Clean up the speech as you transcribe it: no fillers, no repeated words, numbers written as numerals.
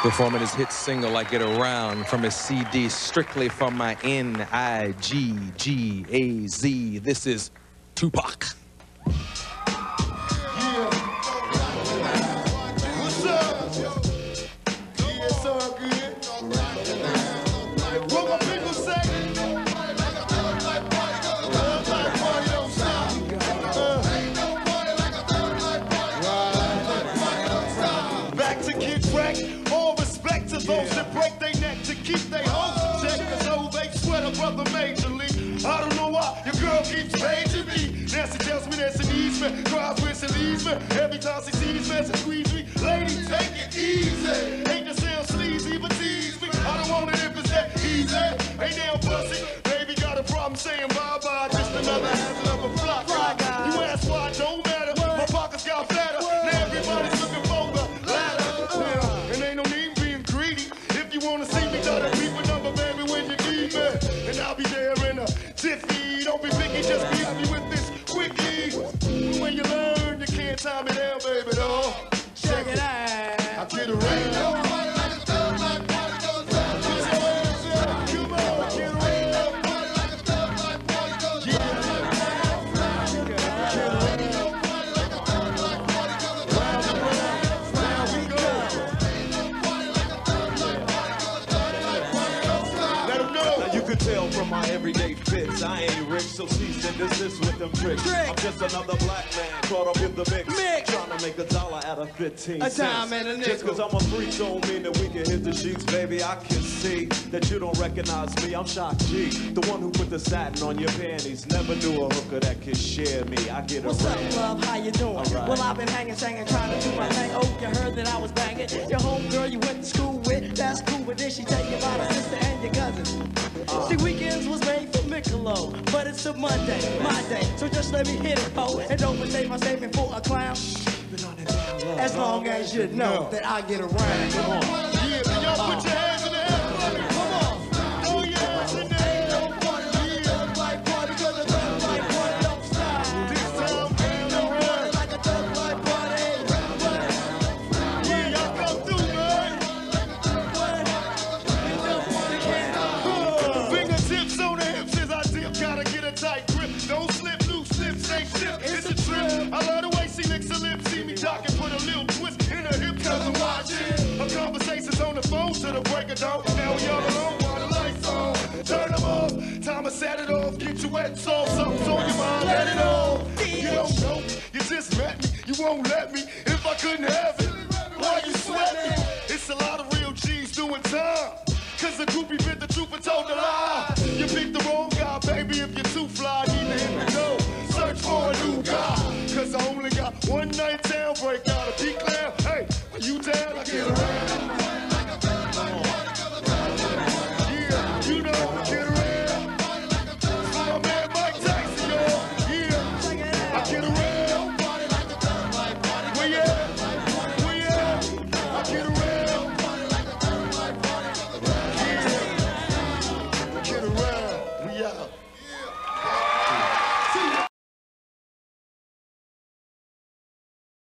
Performing his hit single, I Get Around, from his CD, Strictly from My N-I-G-G-A-Z. This is Tupac. Those that break their neck to keep their hopes in check, cause though they sweat a brother majorly. I don't know why your girl keeps paging me. Nancy tells me that she needs me, cries when she leaves me. Every time she sees me, she squeeze me. Lady, take it easy. Ain't to sound sleazy, but tease me. I don't want it if it's that easy. Ain't damn pussy. Baby got a problem saying bye-bye. Just another hazard of a flop. You ask why, it don't matter. My pockets got fatter. Now everybody's looking for the ladder. And ain't no need you wanna see me, gotta keep a number, baby, when you need me. And I'll be there in a jiffy. Don't be picky, just be happy with this quickie. When you learn, you can't time me down, baby, though. Check it out. I get around. Tell from my everyday fits, I ain't rich, so cease and desist with them tricks. I'm just another black man caught up in the mix. Trying to make $1 out of 15 cents. Time and a nickel. Just cause I'm a freak don't mean that we can hit the sheets, baby. I can see that you don't recognize me. I'm Shock G, the one who put the satin on your panties. Never knew a hooker that could share me. I get What's up, love? How you doing? Right. Well, I've been hanging, singing, trying to do my thing. Oh, you heard that I was banging. Your homegirl you went to school with, that's cool. But then she tell you about her sister and your cousin. See, weekends was made for Michelob, but it's a Monday, my day. So just let me hit it, ho, and don't mistake my statement for a clown. As long as you know that I get around. Come on. Yeah, but y'all put your hands in the air. Come on. Oh yeah, it's in the air. Conversations on the phone to the break of dawn. Now we all alone while the lights on. Turn them off. Time to set it off. Get your wet sauce. Something's on your mind. Let it off. You don't know me. You just met me. You won't let me. If I couldn't have it, why you sweat me? It's a lot of real G's doing time. Cause the groupie bit the truth and told the lie. You picked the wrong guy, baby. If you